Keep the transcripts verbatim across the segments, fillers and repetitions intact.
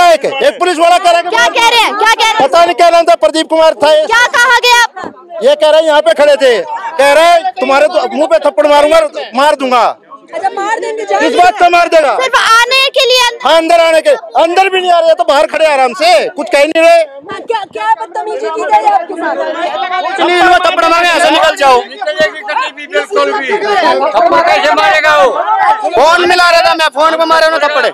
है कि एक पुलिस वाला कह रहा है। क्या कह रहे हैं, क्या कह रहे हैं? पता नहीं क्या नाम था, प्रदीप कुमार था। क्या कहा गया? ये कह रहे हैं यहाँ पे खड़े थे, कह रहे हैं तुम्हारे मुंह पे थप्पड़ मारूंगा, मार दूंगा। अच्छा, मार देंगे? किस बात से मार देगा? सिर्फ आने के लिए? हाँ, अंदर आने के, अंदर भी नहीं आ रहे तो बाहर खड़े आराम से, कुछ कह नहीं रहे। क्या क्या बदतमीजी की गई आपके साथ? नहीं, थप्पड़ मारे ऐसे निकल जाओ। थप्पड़ कैसे मारेगा वो? फोन मिला रहा था मैं, फोन पे मारे उन्होंने थप्पड़े।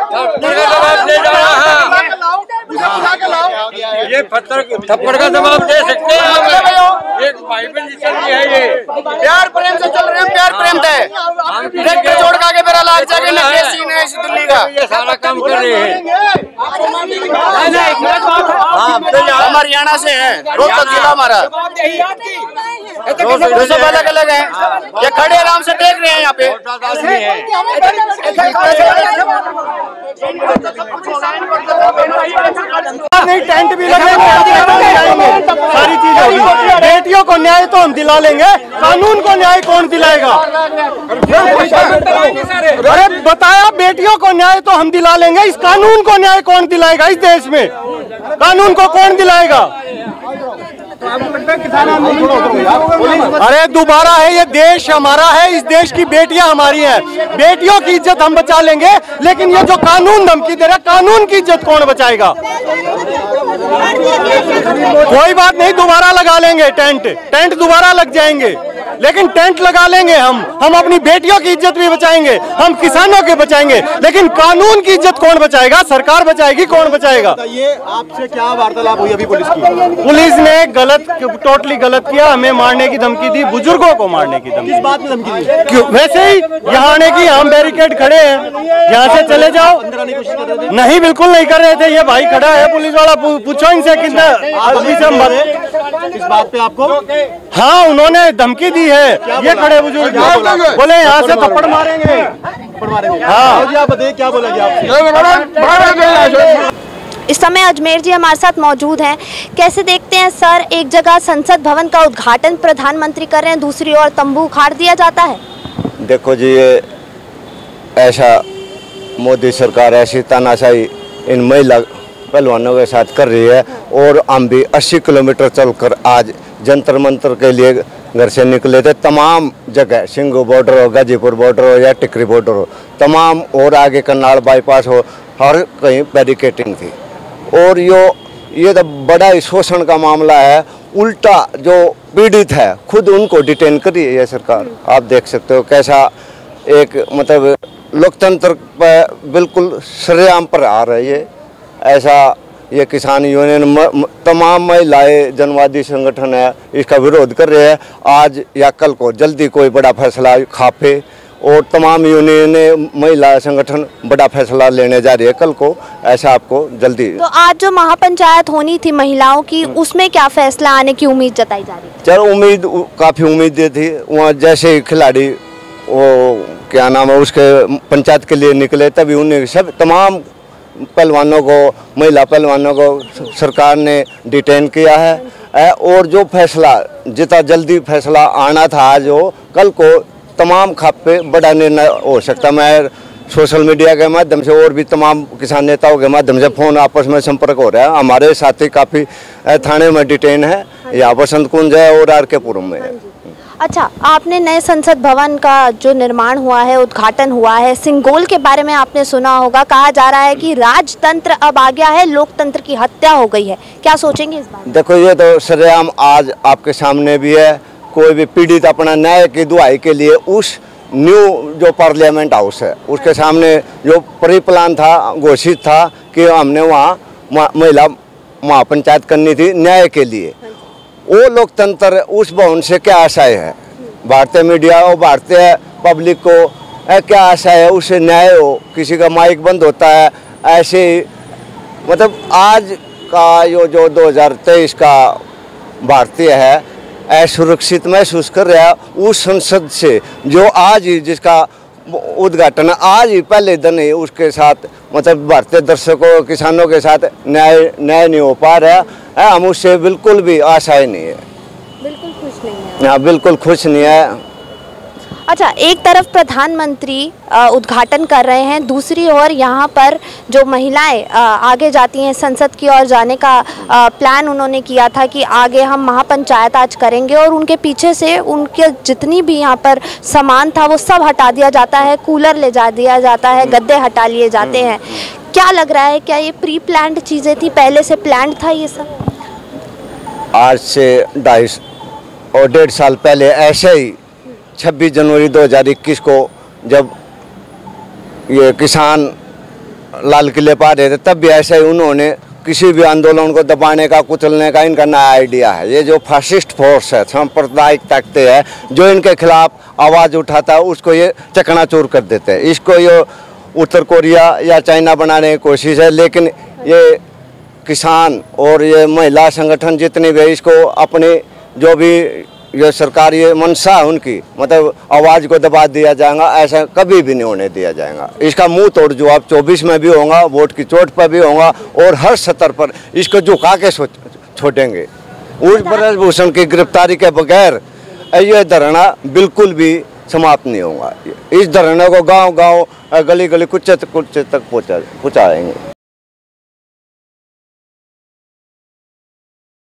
ये पत्थर थप्पड़ का जवाब दे सकते हैं आप? एक भाई बहन चल रही है, ये प्यार प्रेम से चल रहे हैं, प्यार प्रेम से ट्रैक्टर छोड़ के आगे मेरा लाग जाके ना सीन है इस दिल्ली का। ये सारा काम कर रहे हैं। हम हरियाणा से हैं, रोहतक जिला हमारा। दो सब अलग अलग है, ये खड़े आराम से देख रहे हैं यहाँ पे। नहीं, टेंट भी लगेंगे, सारी चीज होगी। बेटियों को न्याय तो हम दिला लेंगे, कानून को न्याय कौन दिलाएगा? अरे बताया, बेटियों को न्याय तो हम दिला लेंगे, इस कानून को न्याय कौन दिलाएगा? इस देश में कानून को कौन दिलाएगा? अरे दोबारा है, ये देश हमारा है, इस देश की बेटियां हमारी हैं, बेटियों की इज्जत हम बचा लेंगे, लेकिन ये जो कानून धमकी दे रहा है, कानून की इज्जत कौन बचाएगा? कोई बात नहीं, दोबारा लगा लेंगे टेंट, टेंट दोबारा लग जाएंगे, लेकिन टेंट लगा लेंगे हम हम अपनी बेटियों की इज्जत भी बचाएंगे, हम किसानों के बचाएंगे, लेकिन कानून की इज्जत कौन बचाएगा? सरकार बचाएगी, कौन बचाएगा? ये आपसे क्या वार्तालाप हुई अभी पुलिस की? पुलिस ने गलत, टोटली गलत किया, हमें मारने की धमकी दी, बुजुर्गों को मारने की धमकी। किस बात में धमकी दी? क्यों? वैसे ही यहाँ आने की, हम बैरिकेड खड़े हैं, यहाँ से चले जाओ। अंदर आने की कोशिश कर रहे थे? नहीं, बिल्कुल नहीं कर रहे थे, ये भाई खड़ा है पुलिस वाला, पूछो इनसे कितना आदमी से हम बात। इस बात पे आपको? हाँ, उन्होंने धमकी दी है, ये खड़े बुजुर्ग बोले यहाँ से थप्पड़ मारेंगे। थप्पड़ मारेंगे? हाँ, आप बताइए क्या बोला गया आपसे? इस समय अजमेर जी हमारे साथ मौजूद हैं। कैसे देखते हैं सर, एक जगह संसद भवन का उद्घाटन प्रधानमंत्री कर रहे हैं, दूसरी ओर तंबू उखाड़ दिया जाता है। देखो जी, ये ऐसा मोदी सरकार ऐसी तानाशाही इन महिला पहलवानों के साथ कर रही है, और हम भी अस्सी किलोमीटर चलकर आज जंतर मंतर के लिए घर से निकले थे। तमाम जगह, सिंगू बॉर्डर हो, गाजीपुर बॉर्डर हो या टिकरी बॉर्डर हो, तमाम, और आगे करनाल बाईपास हो, हर कहीं बैरिकेटिंग थी। और यो ये तो बड़ा ही शोषण का मामला है। उल्टा जो पीड़ित है खुद उनको डिटेन करी है सरकार। आप देख सकते हो कैसा एक मतलब लोकतंत्र पर बिल्कुल सरेआम पर आ रही है। ऐसा ये किसान यूनियन, तमाम महिलाएं, जनवादी संगठन है, इसका विरोध कर रहे हैं। आज या कल को जल्दी कोई बड़ा फैसला खापे, और तमाम यूनियन, महिला संगठन बड़ा फैसला लेने जा रही है कल को, ऐसा आपको जल्दी। तो आज जो महापंचायत होनी थी महिलाओं की, उसमें क्या फैसला आने की उम्मीद जताई जा रही है? चलो, उम्मीद काफ़ी उम्मीदें थी। वहाँ जैसे ही खिलाड़ी वो क्या नाम है उसके पंचायत के लिए निकले, तभी उन्हें सब तमाम पहलवानों को, महिला पहलवानों को सरकार ने डिटेन किया है। और जो फैसला, जितना जल्दी फैसला आना था आज हो, कल को तमाम खापे बड़ा निर्णय हो सकता। मैं सोशल मीडिया के माध्यम से और भी तमाम किसान नेताओं के माध्यम से फ़ोन आपस में संपर्क हो रहा है। हमारे साथी काफ़ी थाने में डिटेन है, यहाँ बसंत कुंज है और आर के पुरम में है। अच्छा, आपने नए संसद भवन का जो निर्माण हुआ है, उद्घाटन हुआ है, सिंगोल के बारे में आपने सुना होगा। कहा जा रहा है कि राजतंत्र अब आ गया है, लोकतंत्र की हत्या हो गई है। क्या सोचेंगे इस बारे में? देखो, ये तो सरेआम आज आपके सामने भी है। कोई भी पीड़ित अपना न्याय की दुहाई के लिए उस न्यू जो पार्लियामेंट हाउस है उसके सामने जो प्री प्लान था, घोषित था कि हमने वहाँ महिला महापंचायत करनी थी न्याय के लिए, वो लोकतंत्र, उस भवन से क्या आशाएं है भारतीय मीडिया और भारतीय पब्लिक को? क्या आशा है उससे न्याय हो? किसी का माइक बंद होता है ऐसे ही। मतलब आज का यो जो दो हज़ार तेईस का भारतीय है असुरक्षित महसूस कर रहा है उस संसद से, जो आज ही जिसका उद्घाटन आज ही पहले दिन ही उसके साथ मतलब भारतीय दर्शकों, किसानों के साथ न्याय न्याय नहीं हो पा रहा है। हम उससे बिल्कुल भी आशाएं नहीं है, बिल्कुल खुश नहीं है। हाँ, बिल्कुल खुश नहीं है। अच्छा, एक तरफ प्रधानमंत्री अ, उद्घाटन कर रहे हैं, दूसरी ओर यहाँ पर जो महिलाएं अ, आगे जाती हैं संसद की ओर जाने का अ, प्लान उन्होंने किया था कि आगे हम महापंचायत आज करेंगे, और उनके पीछे से उनके जितनी भी यहाँ पर सामान था वो सब हटा दिया जाता है, कूलर ले जा दिया जाता है, गद्दे हटा लिए जाते हैं। क्या लग रहा है, क्या ये प्री प्लान्ड चीज़ें थी, पहले से प्लान्ड था ये सब? आज से ढाई और डेढ़ साल पहले ऐसे ही छब्बीस जनवरी दो हज़ार इक्कीस को जब ये किसान लाल किले पा रहे थे, तब भी ऐसे ही उन्होंने किसी भी आंदोलन को दबाने का, कुचलने का इनका नया आइडिया है। ये जो फासिस्ट फोर्स है, सांप्रदायिक ताकतें है, जो इनके खिलाफ आवाज़ उठाता है उसको ये चकनाचूर कर देते हैं। इसको ये उत्तर कोरिया या चाइना बनाने की कोशिश है, लेकिन ये किसान और ये महिला संगठन जितने भी, इसको अपनी जो भी ये सरकार ये मंशा है उनकी, मतलब आवाज़ को दबा दिया जाएगा, ऐसा कभी भी नहीं होने दिया जाएगा। इसका मुंह तोड़ जवाब चौबीस में भी होगा, वोट की चोट पर भी होगा, और हर स्तर पर इसको झुका के छोड़ेंगे। उस ब्रजभूषण की गिरफ्तारी के बगैर ये धरना बिल्कुल भी समाप्त नहीं होगा। इस धरने को गांव गांव, गली गली, कुछ कुछ तक पहुँचा पहुँचाएंगे।